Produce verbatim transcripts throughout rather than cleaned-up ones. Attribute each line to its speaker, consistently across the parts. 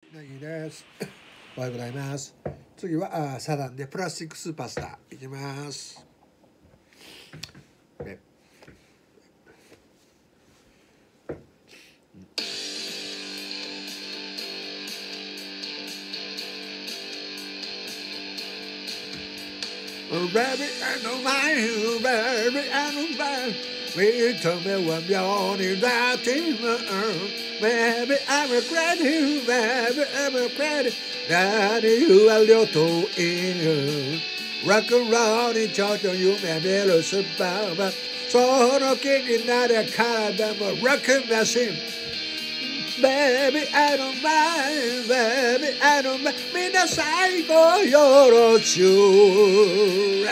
Speaker 1: なぎです。おはようございます。次はあサザンでプラスチックスーパースターいきます。ねBaby, I don't mind, baby, I don't mind. We told me one beyond that in my arm. Baby, I'm regret you, baby, I'm regret that you are little in rock around in charge of you, maybe lose a baba. So no king in that car, I'm a rocket machine. Baby, I don't mind, baby, I don't mind. Me the psycho, you're a shoe.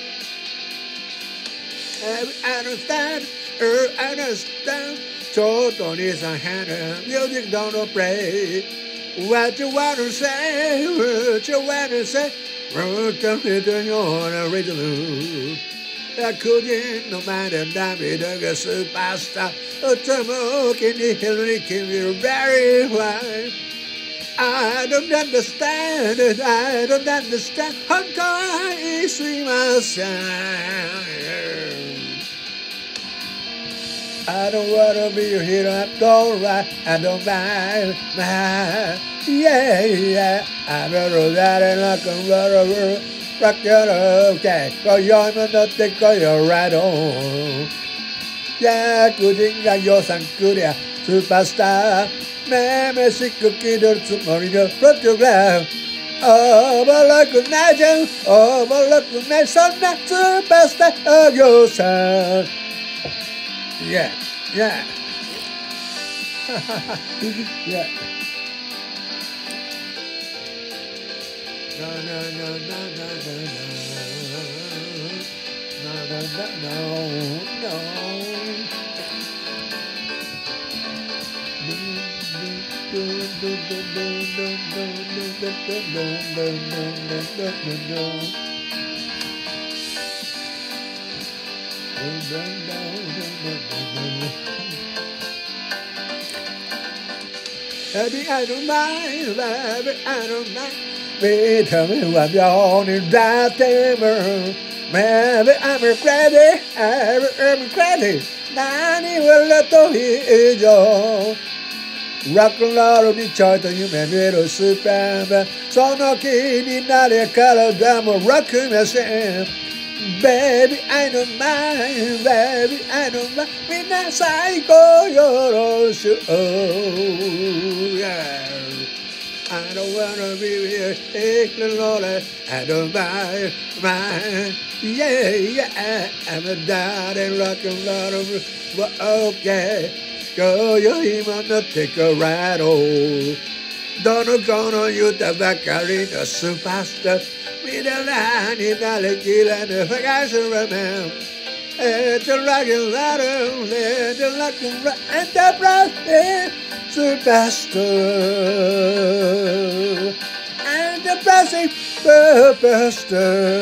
Speaker 1: Baby, I understand, er, I understand. So don't need a hand, music don't play. What you wanna say, what you wanna say. Tell me to your original. I couldn't no matter that me the superstar. A smoke in the hill, can be very wide. I don't understand it, I don't understand. How come I see myself? I don't wanna be a hero, I don't right, I don't mind, mind. Yeah, yeah, I'm better than rock and roll. Rock your okay, go your man, not take your right on. Yeah, good thing that you're some good, yeah, superstar. Maybe she could get her tomorrow, the photograph. Oh, but look at magic, oh, but look at my son, that superstar of your son. Yeah, yeah. Yeah. No, no, no, no, no, no, no, no, no, no, Baby, I don't mind, baby, I don't mind. Baby, tell me what you're on in that table. Maybe I'm ready, I'm ready. Nani will let the hero. Rock and roll in charge of you, man, little super. So no kidding, not a color, damn, rockin' machine. Baby, I don't mind, baby, I don't mind. Me not psycho, you're a show. Yeah. I don't wanna be here, I don't mind, mind. Yeah, yeah, I'm a daddy, rock and roll, but okay. Go, you're even not take a ride, oh. Don't gonna use the back arena superstar. Me the line in the kill and the guys around. It's a rock and roll, it's a rock and roll, and the brass superstar. And the brass superstar.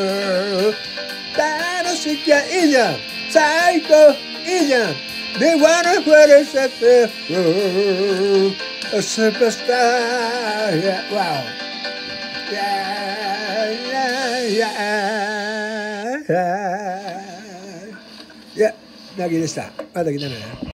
Speaker 1: That's a guy, Indian, psycho, Indian. They wanna put us at the a superstar. Yeah, wow. Yeah, yeah, yeah. Yeah, ｙnaggyでした。また来たね。